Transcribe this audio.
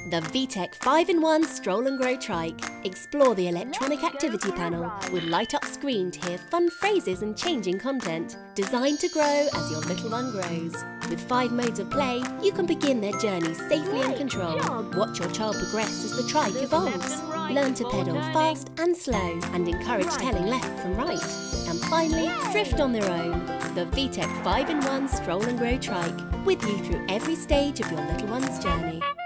The VTech 5-in-1 Stroll and Grow Trike. Explore the electronic activity panel with light-up screen to hear fun phrases and changing content. Designed to grow as your little one grows. With 5 modes of play, you can begin their journey safely and control. Watch your child progress as the trike evolves. Learn to pedal fast and slow and encourage telling left from right. And finally, drift on their own. The VTech 5-in-1 Stroll and Grow Trike, with you through every stage of your little one's journey.